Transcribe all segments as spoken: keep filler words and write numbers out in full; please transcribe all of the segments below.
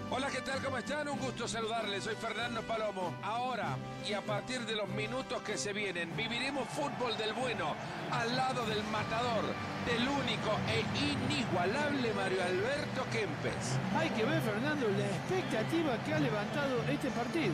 Hola, ¿qué tal? ¿Cómo están? Un gusto saludarles. Soy Fernando Palomo. Ahora y a partir de los minutos que se vienen, viviremos fútbol del bueno al lado del matador, del único e inigualable Mario Alberto Kempes. Hay que ver, Fernando, la expectativa que ha levantado este partido.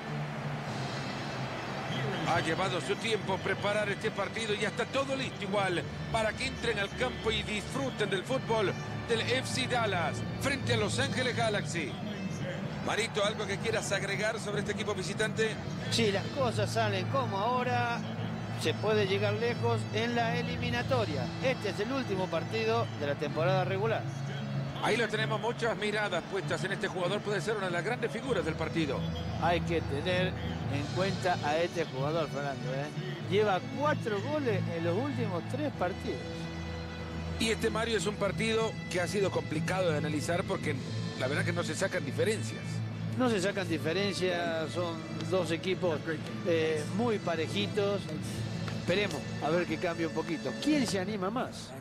Ha llevado su tiempo preparar este partido y ya está todo listo igual para que entren al campo y disfruten del fútbol del F C Dallas frente a Los Ángeles Galaxy. Marito, ¿algo que quieras agregar sobre este equipo visitante? Si las cosas salen como ahora, se puede llegar lejos en la eliminatoria. Este es el último partido de la temporada regular. Ahí lo tenemos, muchas miradas puestas en este jugador. Puede ser una de las grandes figuras del partido. Hay que tener en cuenta a este jugador, Fernando, ¿eh? Lleva cuatro goles en los últimos tres partidos. Y este, Mario, es un partido que ha sido complicado de analizar porque la verdad que no se sacan diferencias. No se sacan diferencias, son dos equipos eh, muy parejitos. Esperemos a ver que cambie un poquito. ¿Quién se anima más?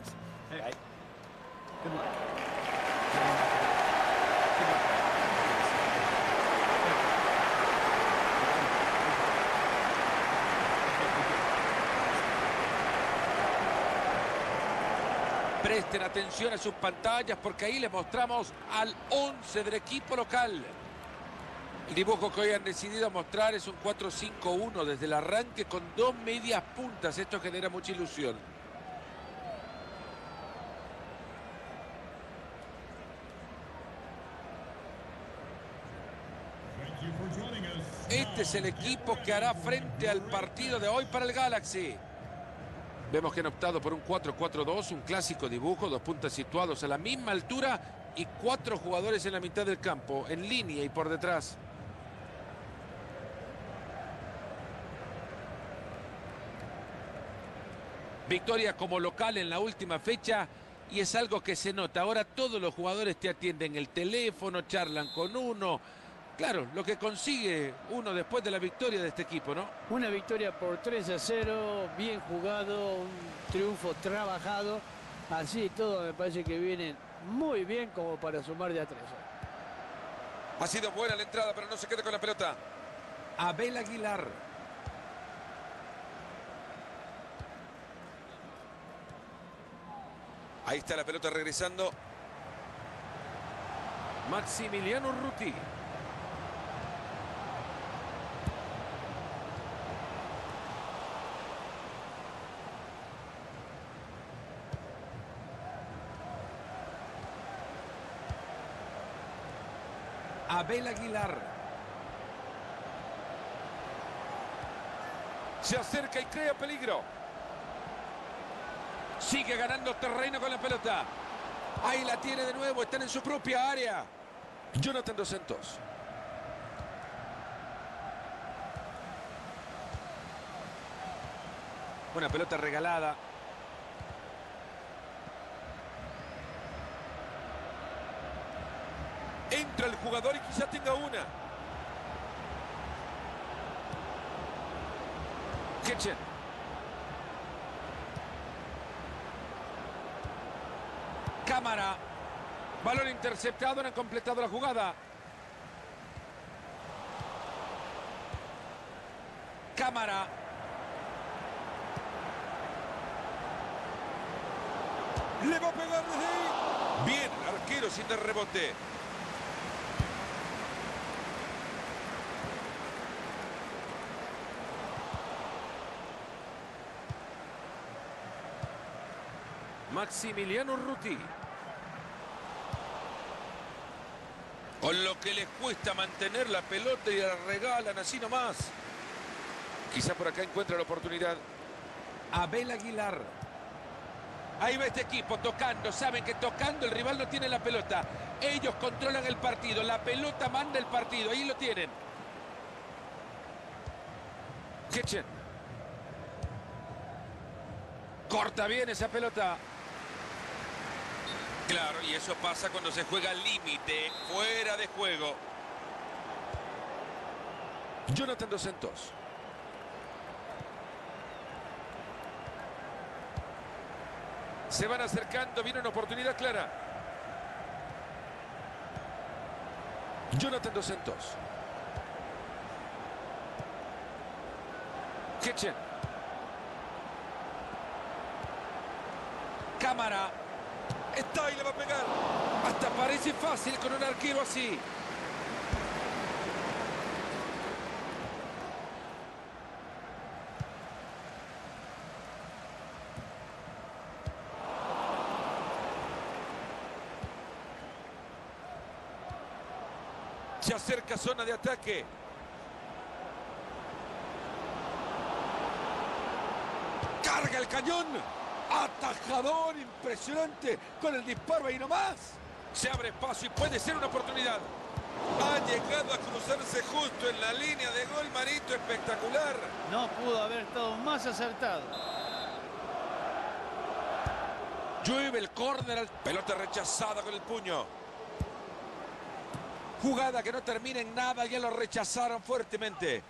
Presten atención a sus pantallas porque ahí les mostramos al once del equipo local. El dibujo que hoy han decidido mostrar es un cuatro cinco uno desde el arranque con dos medias puntas. Esto genera mucha ilusión. Este es el equipo que hará frente al partido de hoy para el Galaxy. Vemos que han optado por un cuatro cuatro dos, un clásico dibujo, dos puntas situados a la misma altura y cuatro jugadores en la mitad del campo, en línea y por detrás. Victoria como local en la última fecha y es algo que se nota. Ahora todos los jugadores te atienden el teléfono, charlan con uno. Claro, lo que consigue uno después de la victoria de este equipo, ¿no? Una victoria por tres a cero, bien jugado, un triunfo trabajado. Así todo me parece que vienen muy bien como para sumar de a tres. Ha sido buena la entrada, pero no se quede con la pelota. Abel Aguilar. Ahí está la pelota regresando. Maximiliano Urruti. Abel Aguilar. Se acerca y crea peligro. Sigue ganando terreno con la pelota. Ahí la tiene de nuevo. Están en su propia área. Jonathan Dos Santos. Una pelota regalada. Entra el jugador y quizá tenga una. Kitchen. Cámara. Balón interceptado, no han completado la jugada. Cámara. Le va a pegar desde ahí. Bien, el arquero sin el rebote. Maximiliano Urruti. Con lo que les cuesta mantener la pelota y la regalan así nomás. Quizá por acá encuentra la oportunidad. Abel Aguilar. Ahí va este equipo tocando. Saben que tocando el rival no tiene la pelota. Ellos controlan el partido. La pelota manda el partido. Ahí lo tienen. Kitchen. Corta bien esa pelota. Claro, y eso pasa cuando se juega al límite, fuera de juego. Jonathan Dos Santos. Se van acercando, viene una oportunidad clara. Jonathan Dos Santos. Kitchen. Cámara. Está y le va a pegar. Hasta parece fácil con un arquero así. Se acerca zona de ataque. Carga el cañón. Atajador impresionante con el disparo ahí nomás. Se abre espacio y puede ser una oportunidad. Ha llegado a cruzarse justo en la línea de gol, Marito, espectacular. No pudo haber estado más acertado. Llueve el córner, pelota rechazada con el puño. Jugada que no termina en nada, ya lo rechazaron fuertemente.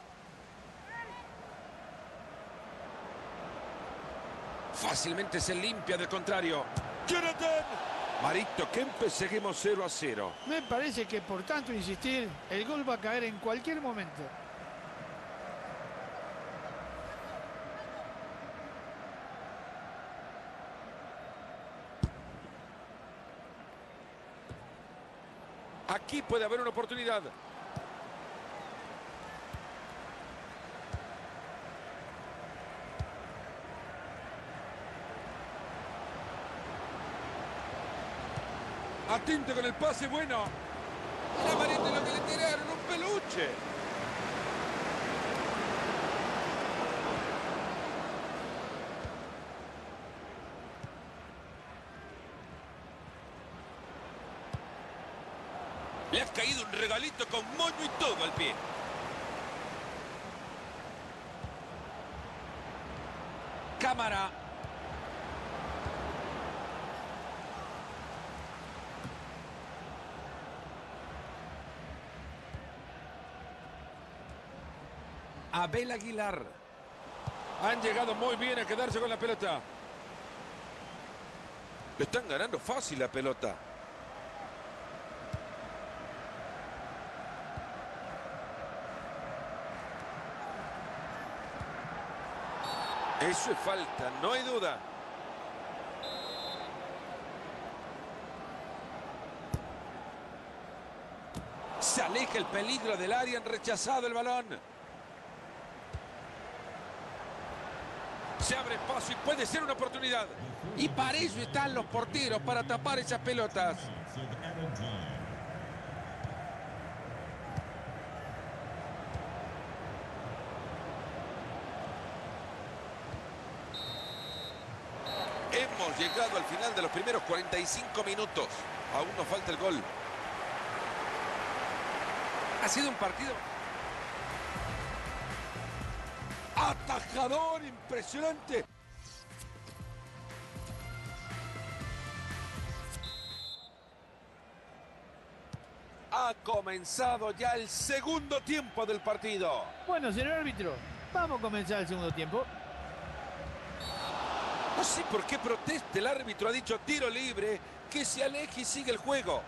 Fácilmente se limpia del contrario. Jonathan. Marito Kempes, seguimos cero a cero. Me parece que por tanto insistir, el gol va a caer en cualquier momento. Aquí puede haber una oportunidad. Atento con el pase, bueno. Era Marito lo que le tiraron, un peluche. Le ha caído un regalito con moño y todo al pie. Cámara. Abel Aguilar. Han llegado muy bien a quedarse con la pelota. Le están ganando fácil la pelota. Eso es falta, no hay duda. Se aleja el peligro del área, han rechazado el balón. Se abre espacio y puede ser una oportunidad. Y para eso están los porteros, para tapar esas pelotas. Hemos llegado al final de los primeros cuarenta y cinco minutos. Aún nos falta el gol. Ha sido un partido atajador, impresionante. Ha comenzado ya el segundo tiempo del partido. Bueno, señor árbitro, vamos a comenzar el segundo tiempo. No sé por qué protesta. El árbitro ha dicho tiro libre, que se aleje y sigue el juego.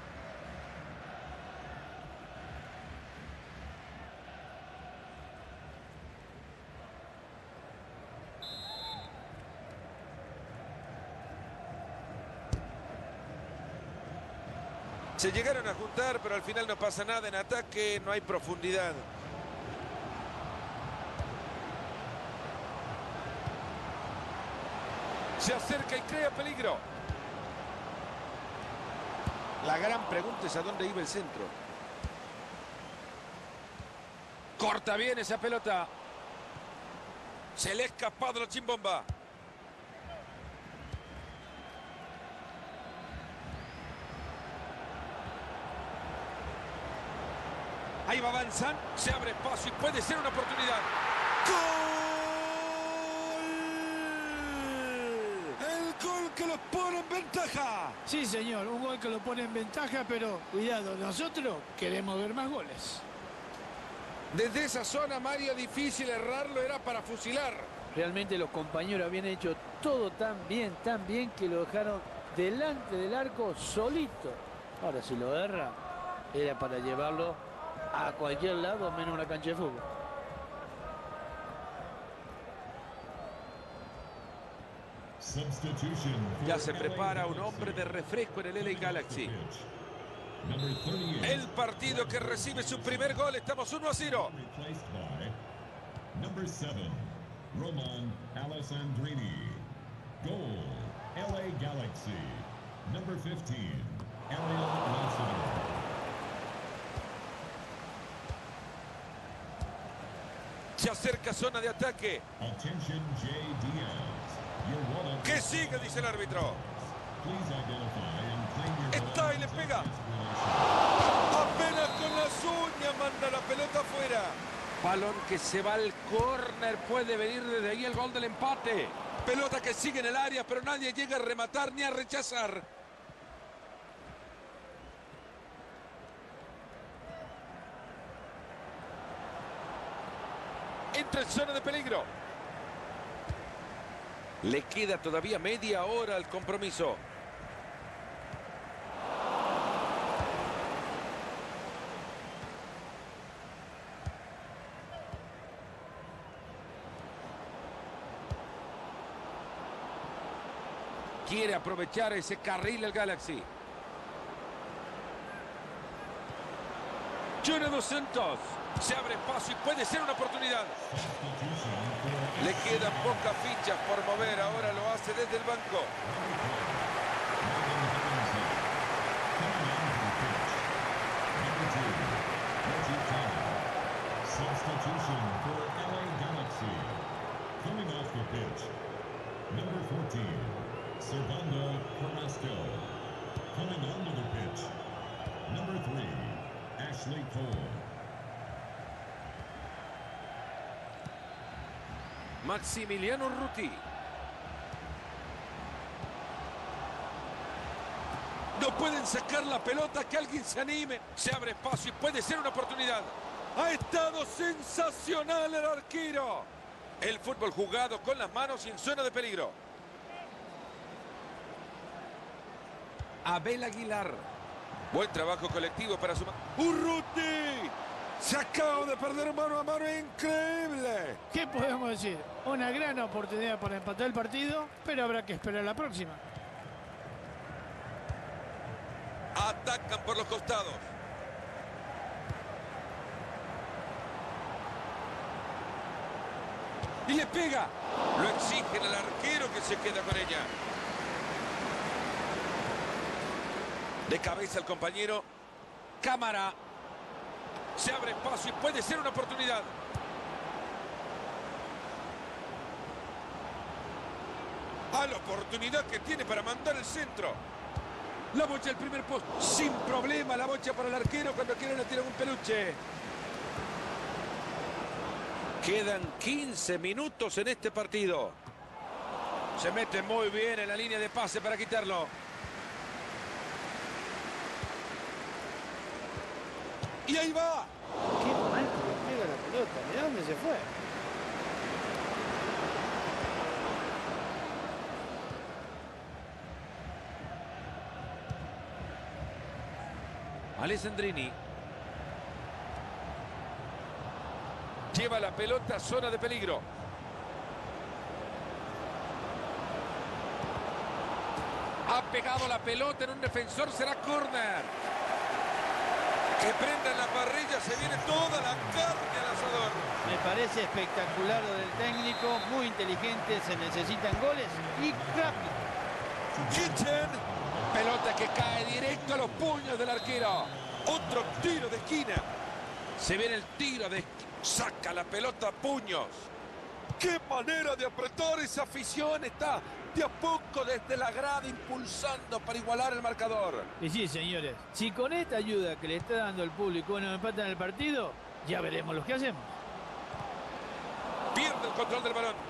Se llegaron a juntar, pero al final no pasa nada. En ataque no hay profundidad. Se acerca y crea peligro. La gran pregunta es a dónde iba el centro. Corta bien esa pelota. Se le ha escapado la chimbomba. Ahí va avanzan, se abre espacio y puede ser una oportunidad. ¡Gol! El gol que los pone en ventaja. Sí, señor, un gol que lo pone en ventaja, pero cuidado, nosotros queremos ver más goles. Desde esa zona, Mario, difícil errarlo, era para fusilar. Realmente los compañeros habían hecho todo tan bien, tan bien que lo dejaron delante del arco solito. Ahora si lo erra, era para llevarlo a cualquier lado menos una cancha de fútbol. Ya se prepara un hombre de refresco en el L A Galaxy. El partido que recibe su primer gol. Estamos uno a cero. Number seven, Roman Alessandrini. Goal, L A Galaxy. Number fifteen, Elliot Lassiter. Se acerca zona de ataque. Attention, Jay Diaz. ¿Qué sigue? Dice el árbitro. Está y le pega. Apenas con las uñas manda la pelota afuera. Balón que se va al córner. Puede venir desde ahí el gol del empate. Pelota que sigue en el área, pero nadie llega a rematar ni a rechazar. Entra en zona de peligro. Le queda todavía media hora al compromiso. Quiere aprovechar ese carril el Galaxy. Junior Dos Santos. Se abre paso y puede ser una oportunidad. Le quedan pocas fichas por mover. Ahora lo hace desde el banco. Substitution for L A Galaxy. Coming off the pitch, number fourteen, Servando Carrasco. Coming onto the pitch, number three, Ashley Cole. Maximiliano Ruti. No pueden sacar la pelota, que alguien se anime. Se abre espacio y puede ser una oportunidad. Ha estado sensacional el arquero. El fútbol jugado con las manos y en zona de peligro. Abel Aguilar. Buen trabajo colectivo para su... ¡Urruti! Se acaba de perder mano a mano, increíble. ¿Qué podemos decir? Una gran oportunidad para empatar el partido, pero habrá que esperar la próxima. Atacan por los costados. Y le pega. Lo exigen al arquero que se queda con ella. De cabeza el compañero. Cámara. Se abre espacio y puede ser una oportunidad. A la oportunidad que tiene para mandar el centro. La bocha el primer post. Sin problema la bocha para el arquero cuando quieren le tiran un peluche. Quedan quince minutos en este partido. Se mete muy bien en la línea de pase para quitarlo. Y ahí va. Qué mal que le pega la pelota. ¿De dónde se fue? Alessandrini. Lleva la pelota a zona de peligro. Ha pegado la pelota en un defensor. Será córner. Que prendan la parrilla. Se viene toda la carne al asador. Me parece espectacular lo del técnico. Muy inteligente. Se necesitan goles y rápido. Kitchen. Pelota que cae directo a los puños del arquero. Otro tiro de esquina. Se viene el tiro de esquina. Saca la pelota a puños. ¡Qué manera de apretar esa afición! Está de a poco desde la grada impulsando para igualar el marcador. Y sí, señores, si con esta ayuda que le está dando el público nos empatan el partido, ya veremos lo que hacemos. Pierde el control del balón.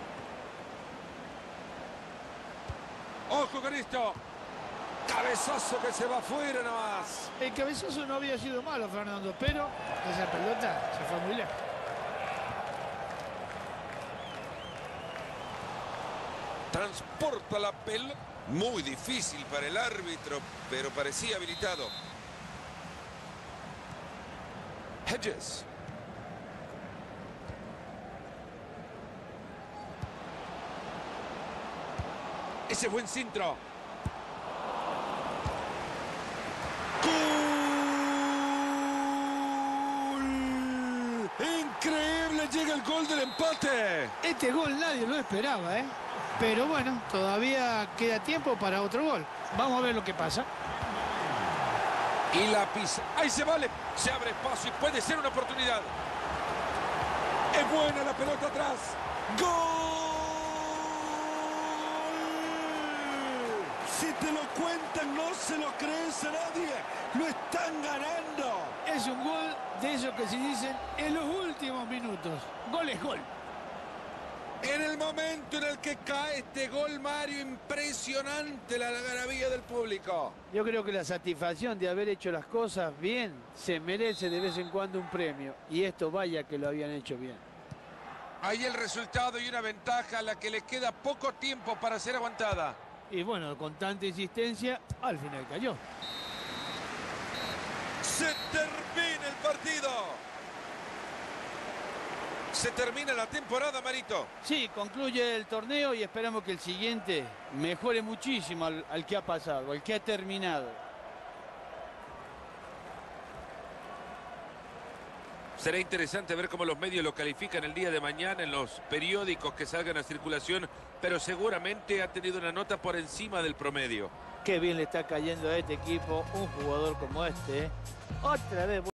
¡Ojo con esto! Cabezazo que se va afuera nomás. El cabezazo no había sido malo, Fernando, pero esa pelota se fue muy lejos. Transporta la pelota. Muy difícil para el árbitro, pero parecía habilitado. Hedges. Ese buen centro. ¡Gol! Increíble, llega el gol del empate. Este gol nadie lo esperaba, ¿eh? Pero bueno, todavía queda tiempo para otro gol. Vamos a ver lo que pasa. Y la pisa. Ahí se vale. Se abre espacio y puede ser una oportunidad. Es buena la pelota atrás. ¡Gol! Si te lo cuentan, no se lo crees a nadie. Lo están ganando. Es un gol de esos que se dicen en los últimos minutos. Gol es gol. En el momento en el que cae este gol, Mario, impresionante la algarabía del público. Yo creo que la satisfacción de haber hecho las cosas bien se merece de vez en cuando un premio. Y esto vaya que lo habían hecho bien. Ahí el resultado y una ventaja a la que le queda poco tiempo para ser aguantada. Y bueno, con tanta insistencia, al final cayó. Se termina el partido. Se termina la temporada, Marito. Sí, concluye el torneo y esperamos que el siguiente mejore muchísimo al, al que ha pasado, al que ha terminado. Será interesante ver cómo los medios lo califican el día de mañana en los periódicos que salgan a circulación, pero seguramente ha tenido una nota por encima del promedio. Qué bien le está cayendo a este equipo un jugador como este, ¿eh? Otra vez.